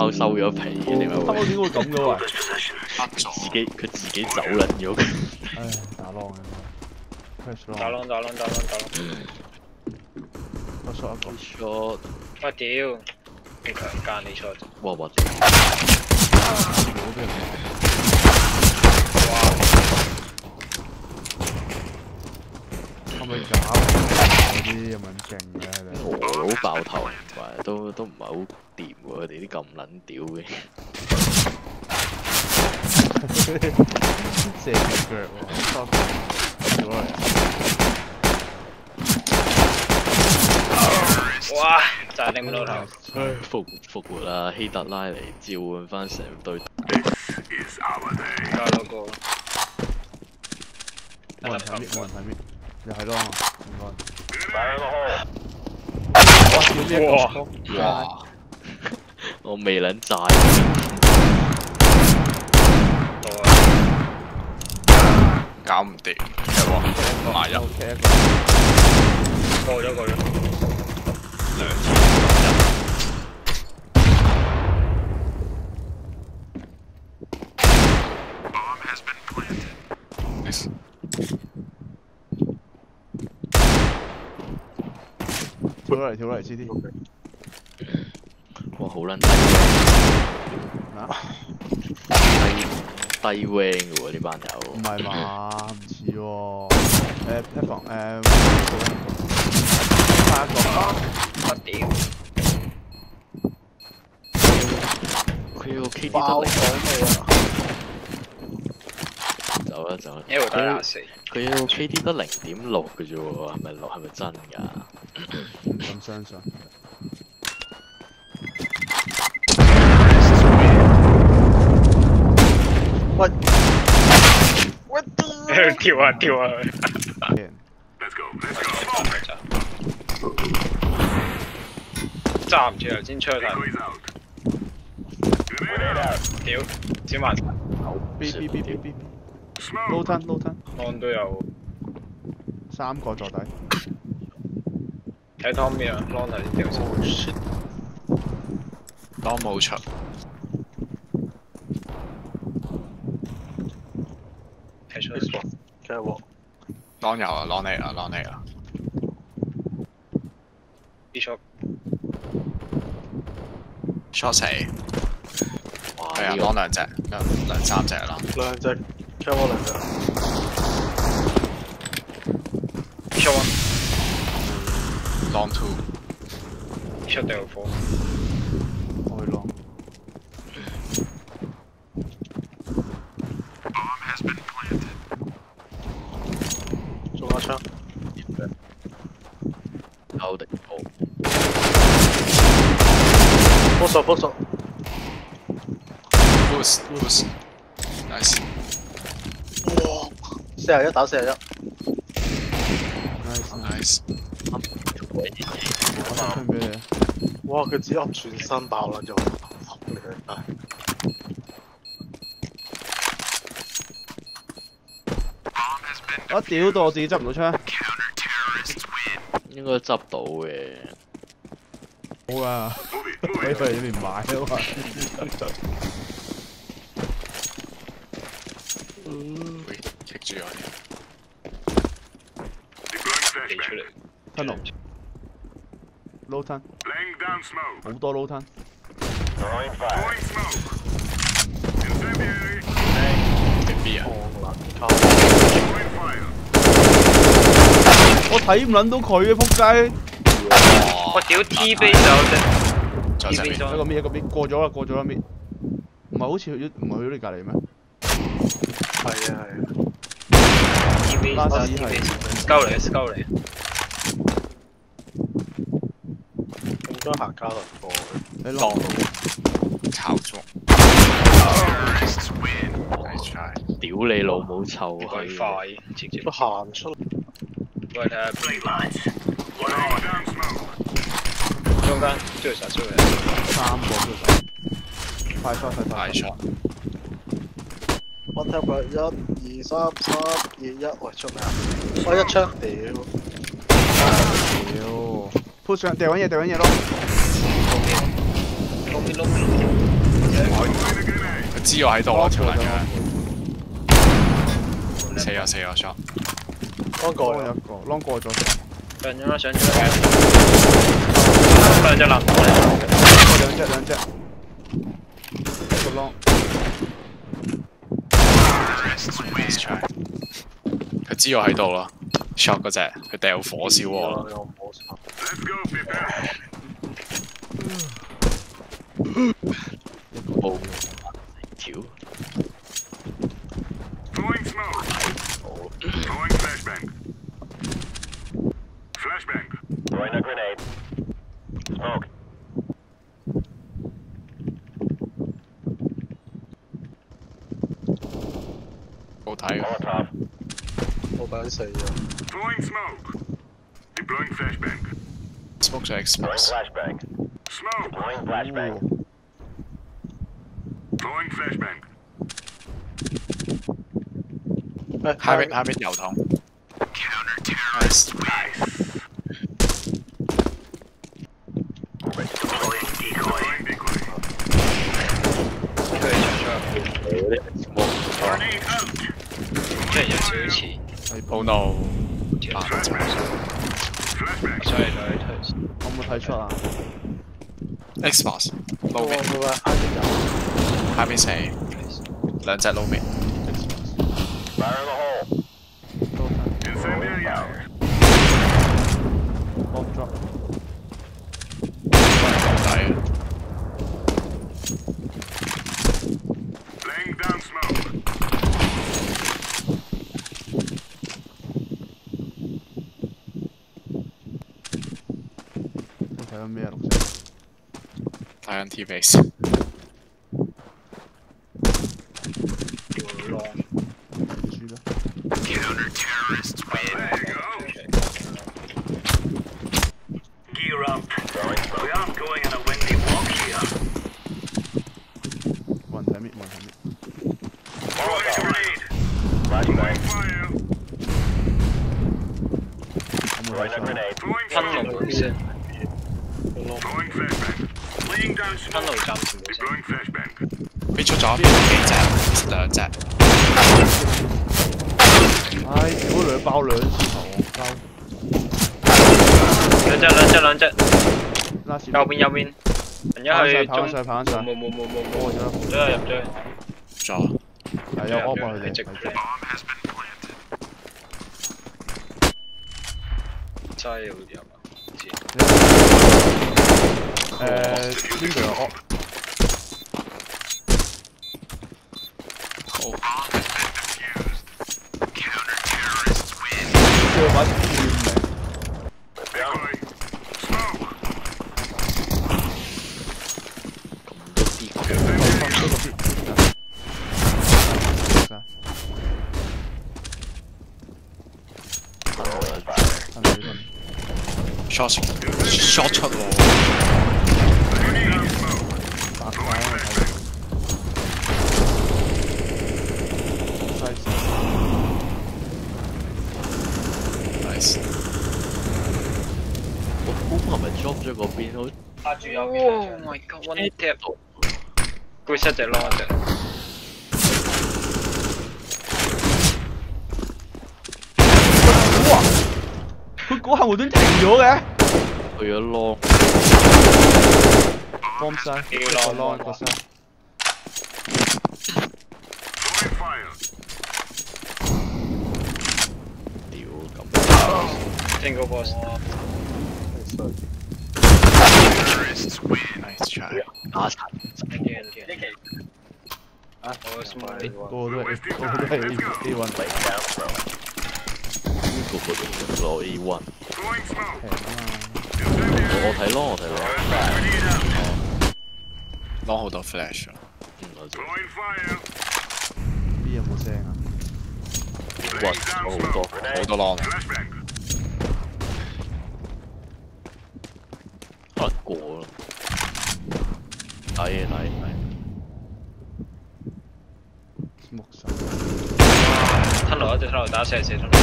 貓收咗皮嘅，你咪會。 點會咁嘅喎？ 佢自己走撚咗佢。 唉，打浪嘅。 打浪。 我 shot 一個。 shot。 我屌！你強姦你錯。 哇！ 係咪假嗰啲咁撚勁嘅？ 俄佬爆頭，都唔係好掂喎，佢哋啲咁撚屌嘅。 射腳喎，屌嚟！ 哇！炸定到頭。 復活啦！希特拉嚟召喚翻成隊。 加多個。 冇人睇咩？又係咯，唔該。 哇！我未撚炸。 搞唔掂，埋入。 過咗。 兩次。 跳落嚟 CD。 哇！好撚低 wing 嘅喎呢班友。 唔係嘛？唔似喎。一房下一個。 我屌！ 佢要 KD 得零。走啦！佢要 KD 得0.6嘅啫喎，係咪真㗎？ 唔咁相信。 喂！跳啊！揸唔住頭先出去睇。屌！小曼。 B。撈吞。 安都有。 3個坐底。 睇 Tommy 啊 ，Long 頭先掉先。 當冇出。 睇出嚟。真係喎。 Long 有啊 ，Long 嚟啦。 B-shot。 shot 死。 哇！ 係啊 ，Long 兩隻，兩三隻啦。 兩隻 ，shot 我兩隻。shot one。Long two。 shot 掉火。 我去 long。 中下槍。 有敵好。 幫手。 Boost。Nice。 哇！41打41。 Nice。 我槍俾你。 哇！佢只噏全身爆啦，就你係。 我屌到我自己執唔到槍。 應該執到嘅。 好啊，喺佢哋呢邊買啊嘛。 喂，棘住我添。 嚟出嚟。 吞龍。撈吞。好多撈吞。 B 啊！ 我睇唔撚到佢嘅仆街。 我屌 T 杯走啫。 T 杯走。 一個 mid 過咗啦mid。唔係好似去咗你隔離咩？ 係啊。T 杯走 T 杯。鳩嚟。咁多行交輪過。 你落。 炒中。 屌你老母臭閪！快，直接都行出。喂，睇下邊。中間追殺出嚟。 3個追殺。快速。 我睇佢1、2、3、3、2、1，喂出嚟啊！我一槍屌。 push 上掉緊嘢咯。 後面。 佢知我喺度啊，條撚樣。死啊shot！ Long 過啦， 一個 long 過咗， 上咗啦，上咗啦，兩隻藍燈兩隻，一個 long， Nice try！ 佢知我喺度咯 ，shot 嗰隻，佢掉火燒我。 冇條。 Throwing smoke. Throwing flashbang. Flashbang. Throwing a grenade. Smoke. 好睇嘅。 Molotov. 冇板死啊！ Throwing smoke. Deploying flashbang. smoke 就 Throwing expose。 flashbang. Smoke. Deploying flashbang. Throwing flashbang. 下邊油桶。Nice。 Deploying decoy. Decoy. 出 Grenade out. 即係有少少似， Oh no！ Flashbang. Flashbang. 所以佢退。 我冇睇出啊， Xbox low mid， 冇啊， 下邊死，兩隻 low mid。 Fire in the hole. Incendiary out. long drop， 好抵。 Laying down smoke. 你睇緊咩啊？綠色， 睇緊 T base。 輸啦， Counter-terrorists win. There you go. Gear up. Throwing smoke. We aren't going on a windy walk here. 冇人睇咩，冇人睇咩， Throwing a grenade. Flashbang. Fire. 我冇 Throwing 睇 a 出， grenade. Throwing 分 smoke. 路先， Throwing flashbang. Laying down 分路 smoke. 暫時冇先。 Deploying flashbang. 邊出咗幾隻？兩隻。 唉，屌兩爆兩次頭， 兩隻， 拉屎， 右邊，人一去中， 跑緊晒， 冇， 過咗啦， 入咗去， 咗。 係有 op 啊佢哋， 直係 play，真係要入啊！唔知呢度有 op， 好。 Counter-terrorists win. 呢度有把劍嚟， Decoy. Smoke. 咁多啲佢。 shot 出喎。 Laying down smoke. 白 Throwing 曬 flashbang. Nice。 我估係咪 drop 咗嗰邊？好壓住右邊。Oh my god！one tap，佢 set 隻 long 隻。 哇！佢嗰下無端停咗嘅， 去咗 long， bomb 晒，一個 long 一個 side， Throwing fire. 屌咁。 Single boss。 Terrorists win. Nice try。 打殘。 我 smile。 個個都係 A1 嚟， Down smoke. 個個都攞 A1。 Throwing smoke. 平啊嘛， 我睇咯，我睇咯。 Grenade out. 攞好多 flash 啊！ 我就 Throwing fire. B 有冇聲啊？ 哇， Laying down 好多 smoke. 好多 long。 Flashbang. 可能過咯。睇。 木手， 吞落一隻吞落打四吞落。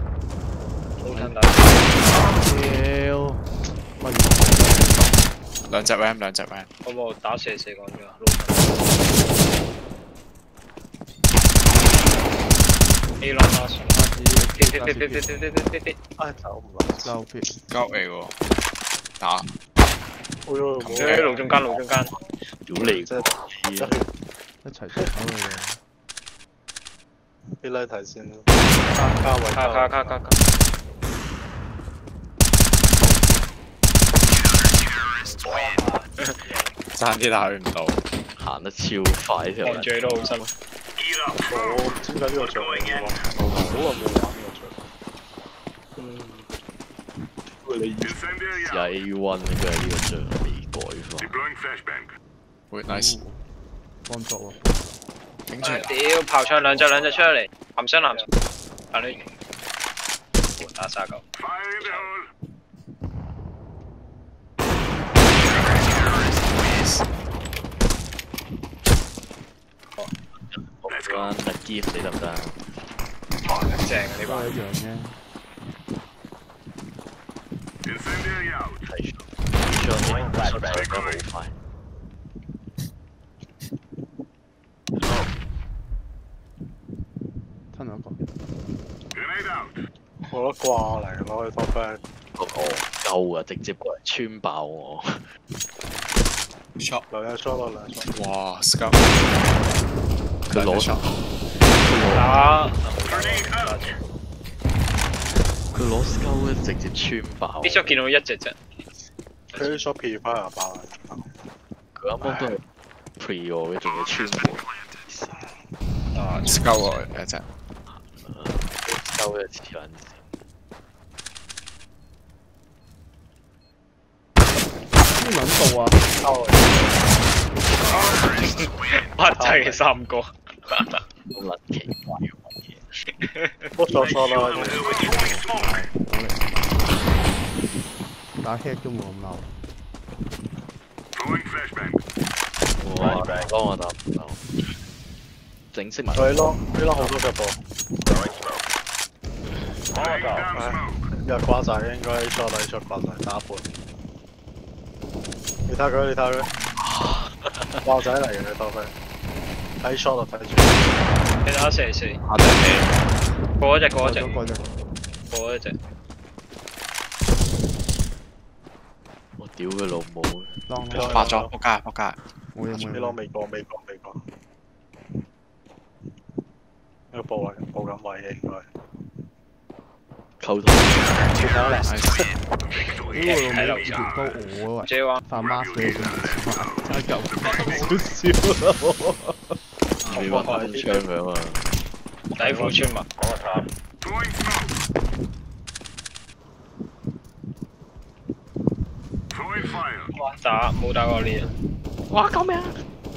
好吞打。 屌，喂， 兩隻 ram 兩隻 ram。 我冇打4講咗。A 浪打上。撇。 唉，走唔落，收撇。 鳩嚟喎，打。 誒路中間。 屌你！ 一齊出口嚟嘅。 俾拉提先啦。 卡。 爭啲打佢唔到， 行得超快條。 望住都好辛苦。 我唔知點解呢個場好耐冇玩呢個場。喂，你試下 A1 應該係呢個獎未改翻。 會 nice。 幫助喎。 頂住啦！ 屌炮槍兩隻出嚟，含雙男。但你打39。 玩力劫你得唔得？ 正啊呢把。 一樣啫。 係。出得好快。 吞咗一個。 我得掛嚟攞去 top back。 夠啊！直接過嚟穿爆我。 shot 兩 shot 咯兩 shot。 哇 scout。 佢攞 shot。 打。 佢攞 scout 咧直接穿爆。 啲 shot 見到一隻啫。 佢啲 shot P 翻又爆。 佢啱啱都係 pre 我嘅，仲要穿過。 啊 scout 喎一隻。 scout 一次撚線。 邊撚到啊？ 哇！真係3個。 好撚奇怪嘅嘢。 我shot 啦。 打 hit 都冇咁嬲。 哇！幫我打唔到。整色埋。 佢攞好多隻波。又掛晒應該 shot 啦 shot 掛晒打半。你睇佢，掛仔嚟嘅你當佢。睇 shot 就睇住。 你打4。 下底起。 過一隻。 我屌佢老母！ 發咗，仆街。 冇嘢。 你攞未過。呢個部位冇咁位嘅應該。 溝通。 喺樓上高我啊！ J 1 發 mask 俾你差嚿少少。 你揾翻槍佢啊嘛！ 底褲穿物。打冇打過呢啊！哇！救命啊！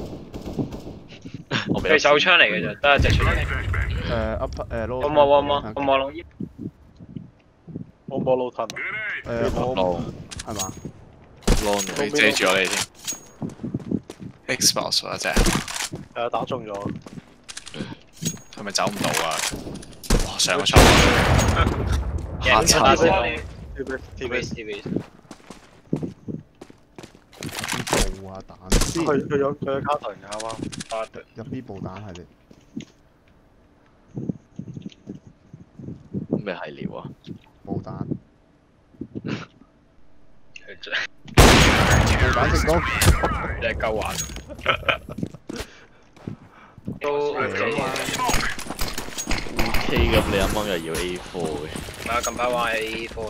佢手槍嚟嘅啫，得一隻出嚟。我望落。 我冇老騰。 我係嘛？ 你遮住我哋添。Xbox 嗰隻。 打中咗。 係咪走唔到啊？哇！上個場。嚇親。 TV。 部啊彈。 佢有卡特嘅啱啱。 入 B 部彈係你。 咩系列啊？ 冇彈。 冇彈成功。 你係夠玩。都 OK 咁，你啱啱又要 A4 嘅。 唔係啊，近排玩 A4 咯。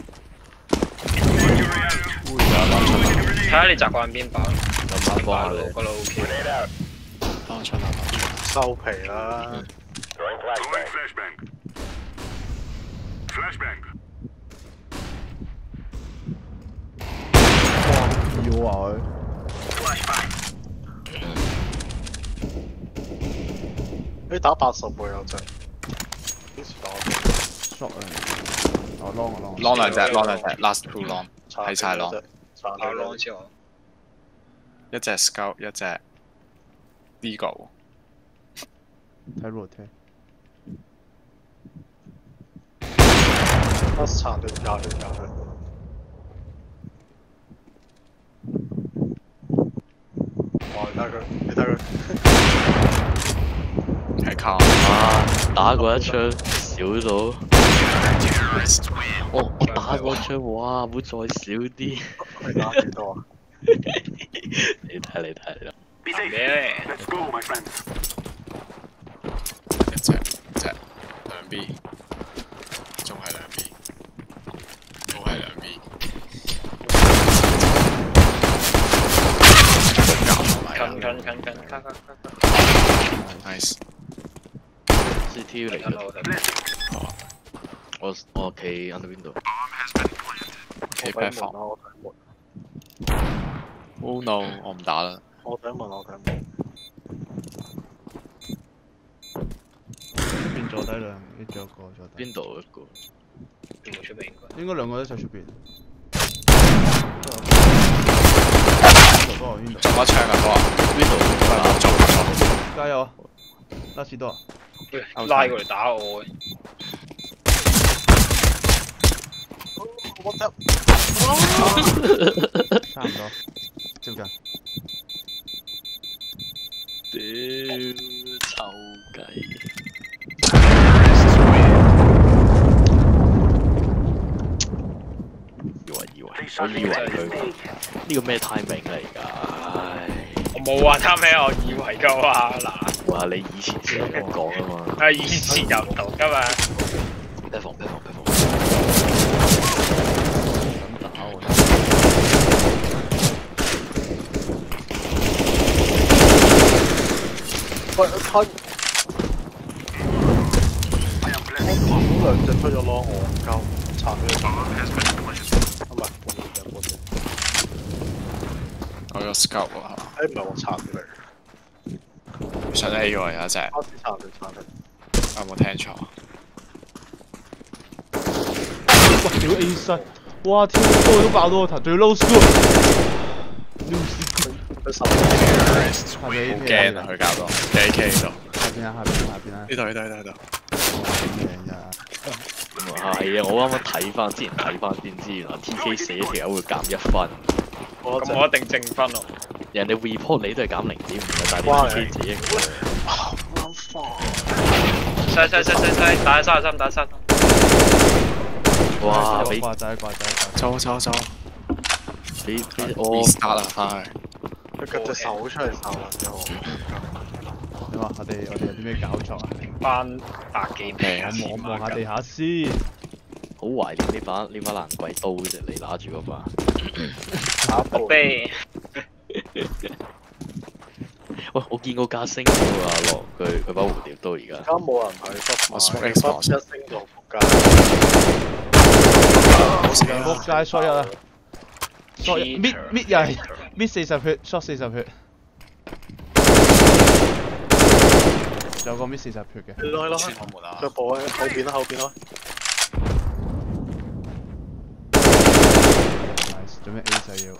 睇下你習慣邊把。 咁幫下你。 覺得 OK。 幫出啦！ 收皮啦。 要啊佢。 你打80喎有隻。幾時打 ？shot 啊！哦 long 兩隻 last two long 睇晒 long。 打 long 之後。 一隻 scout 一隻 Deagle。 睇 rotate。 不殘斷廿。 佢，你睇佢。 係靠啊！打過一槍少咗，我打過一槍，哇！會再少啲。 你打幾多啊？ 你睇你睇啦。 Be safe. 咩？ Let's go, my friends. 一隻兩 B， 仲係兩 B， 都係兩 B。 近，卡。 Nice。 CT 嚟嘅。我企 under window。 企 back 房。Oh no！ 我唔打啦。 我想問。 邊坐低兩，呢仲有個坐低。 邊度一個？ 冇出邊應該。 應該兩個都喺出邊。 中一槍啊都話。Window 中。 加油啊！拉士多啊！ 拉過嚟打我嘅。 差唔多，接近。 屌，臭雞！以為佢呢個咩 timing 嚟㗎？唉， 我冇話貪咩，我以為㗎嘛嗱。 哇！你以前成日咁講啊嘛。 啊，以前又唔同㗎嘛。 批房。咁打我。 喂，佢兩隻出咗咯，我鳩拆咗佢。唔係，半隻。 我有 scout 喎。 誒唔係我拆咗佢。 上 A 喎有一隻。 開始拆佢。 有冇聽錯？ 哇！屌 A 室，哇！跳高都爆到我頭，仲要 low school。 佢手。 下邊好驚啊！佢搞到 AK 呢度。 下邊啊！ 呢度。 係啊！我啱啱睇翻，之前睇翻先知，原來 TK 死條友會減1分。 咁我一定正分咯。 人哋 report 你都係減0.5嘅，但係你 TK 自己。 細，打3打3。 哇！俾掛仔， 走。 俾我 restart 啦，翻去。 佢夾隻手出嚟手啦，之後。 你話我哋有啲咩搞錯啊？ 翻100幾皮。 我望下地下先。 好懷念呢把蘭桂刀啫，你拿住嗰把。 打部。 啤。 喂，我見過架升喎落佢把蝴蝶刀而家。 而家冇人去執我 Smoke Xbox 一升到仆街。 仆街 shot 一啊！shot 一搣又係搣40血 ，shot 40血。仲有個搣40血嘅。 去咯，腳步喺後邊啦。 nice， 做咩 A 仔要？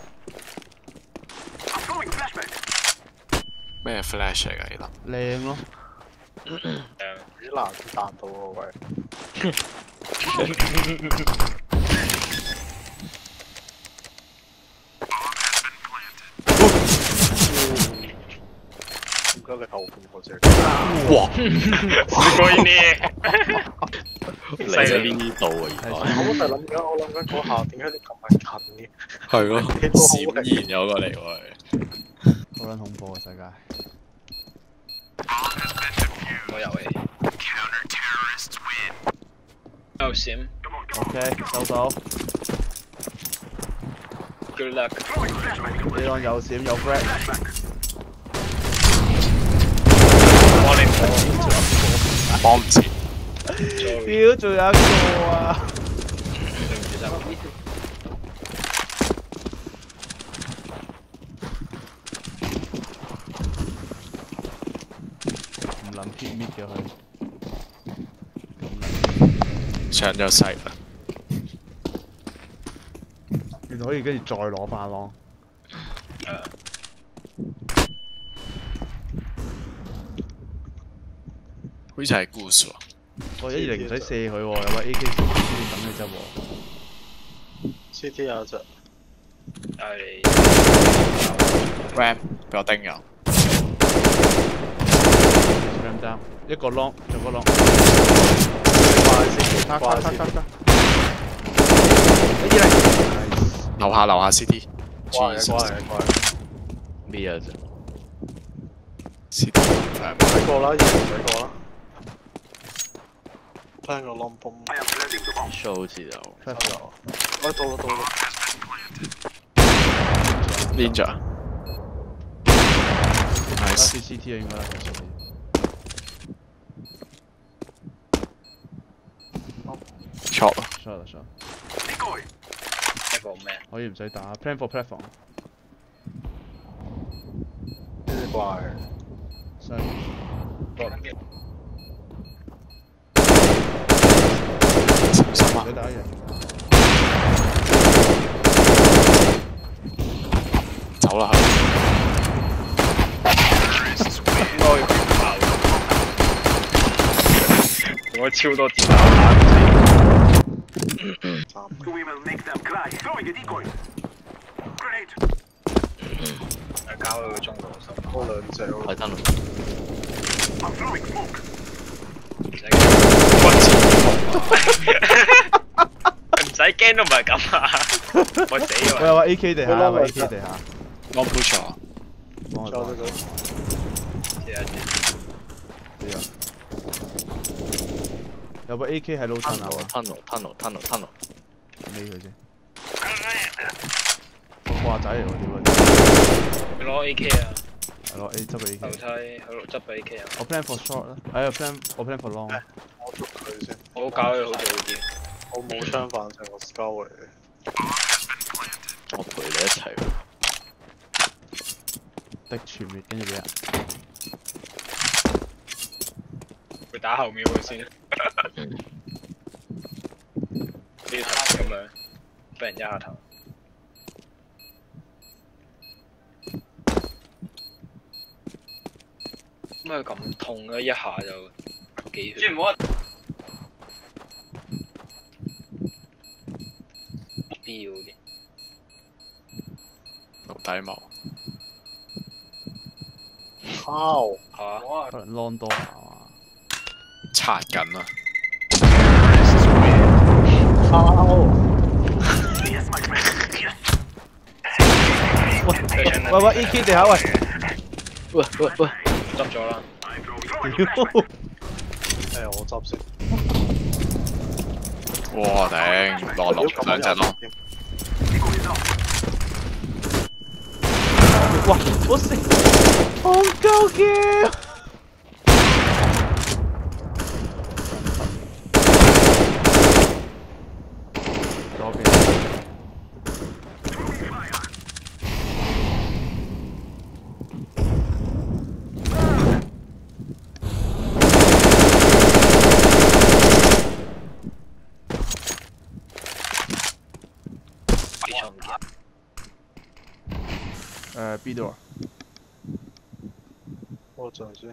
咩 flash 嚟㗎呢度？ 靚咯。 幾難彈到喎喂。點解你後邊嗰隻？ 哇！ すごいね。 嚟咗呢度啊！原來。 我就諗緊嗰下點解你咁近嘅？ 係咯，閃現有個嚟喎。 好撚恐怖啊！世界。 冇遊戲。有閃。 OK， 收手。 Good luck。 呢檔有閃有 frag。 幫唔切。 屌，仲有一個啊！唔諗 keep mid 嘅佢。 上咗細啦。 原來可以跟住再攞翻咯。 好似係 goose 喎。 我120唔使射佢喎，有把 AK 等佢執喎。 CT 有一隻。 係。 Ram 俾我叮咗。 Ram down， 一個 long， 仲有個 long。卡。一啲嚟。 樓下 CT。 乖。 咩啊啫 CT 睇過啦，以前睇過啦。聽個 long boom。 ？show 好似有。 到啦。 Ninja。Nice。 CT 啊，應該。 shot。 shot。 一個咩？ 可以唔使打 ，plan for platform。 乖。 細。 小心啊！ 你打人。 走啦應該要爆。用咗超多電話打。 We will make them cry. Throwing a decoy. Grenade. 搞到個中路心。 多兩隻喎。 係真。 I'm throwing smoke. 唔使驚都唔係咁啊！我死啊！ 我有話 AK 地下，有話 AK 地下。 Long push 啊！ 幫我幫。有個 AK 喺 low tunnel 啊 tunnel。 孭佢先。個掛仔嚟喎，屌啊！ 你攞 AK 啊！ 係攞 A 執個 AK。 樓梯喺度執個 AK 啊！ 我 plan for short 啦，我 plan for long。 我捉佢先。 我搞佢好似好啲。 我冇槍反正我 scout 嚟嘅。 我陪你一齊。 的全滅，跟住俾人。 佢打後面會先。呢頭咁樣，俾人一下頭。點解佢咁痛咧？一下就幾血。必要嘅。 樓底毛。 How？ 嚇！ 可能 long 多係嘛？ 刷緊啊！ How？ Yes, my friend. Yes. 喂 AK 地下喂！ 喂， 執咗啦。 屌！ 我執先。 哇頂，落兩隻咯。 哇！我死！戇鳩嘅！左邊。B door。 我陣先。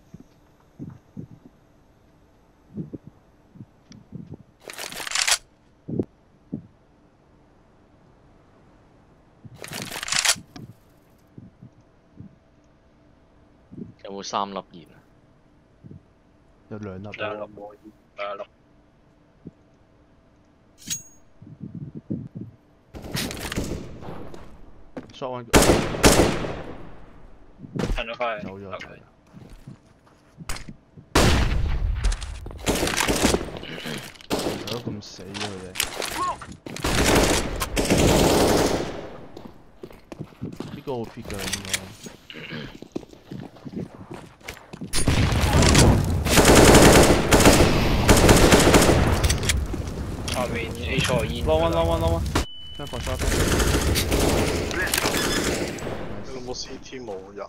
有冇3粒煙啊？ 有2粒。 兩粒。 short one。 褪咗翻嚟。 走咗。都咁死嘅佢哋。呢個好 pick 㗎應該。 下面 A 錯煙。 long one。將放 short。 有冇 CT 冇人？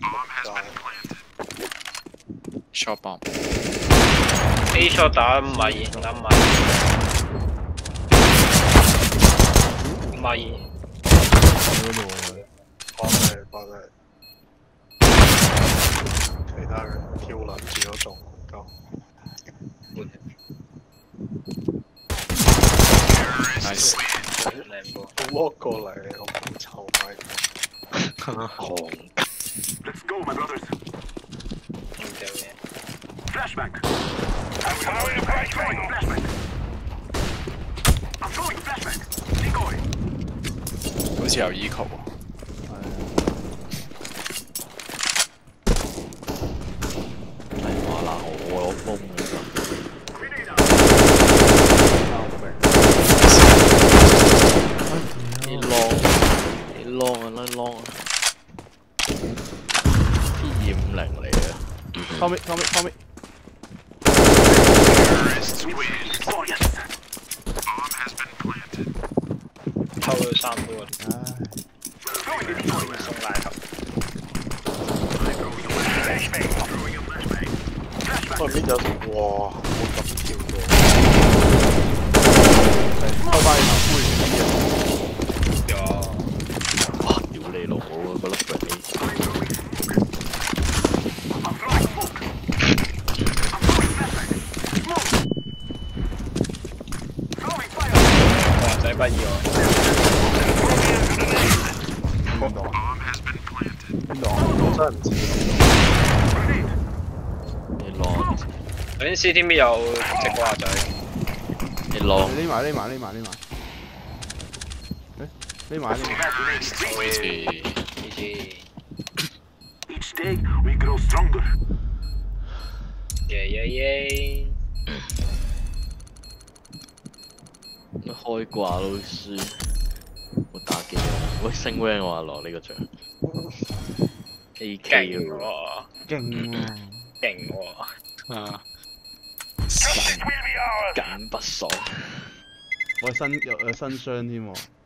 shot bomb。 A 錯打唔係煙，打唔係。唔係煙。 關係。其他人跳撚住嗰種夠。 Nice。 walk 過嚟，我咁臭咪。 紅。 Let's go, my brothers. Okay. Flashback. I'm throwing a flashback. I'm throwing flashback. Decoy. 好似有 eco 喎。 係話嗱，我有風嘅啫。你 long 啊，你 long 啊，P250嚟嘅。 後尾。 Terrorists win. Glorious. Bomb has been planted. 偷咗3波。 Throwing a decoy. 送奶頭。 Flashbang. Throwing a flashbang. 外面有哇，我咁跳過。 開翻去頭灰有。 哇！屌你老母啊！嗰粒 grenade。 I'm throwing smoke. I'm throwing flashbang. Smoke. Throwing fire. 哇！仔不意外。 Bomb has been planted. 邊度啊？我真係唔知。 你 long， 頭先 CTV 有直瓜仔。 你 long， 匿埋。 好似 GG。 Each day we grow stronger. 耶！ 咩開掛都輸，我打機啊！喂，升 rank 我話落呢個場 ，AK 勁喎， 喎， 勁喎！ 勁喎。 啊， Justice will be ours. 緊不爽。 我有新傷添喎。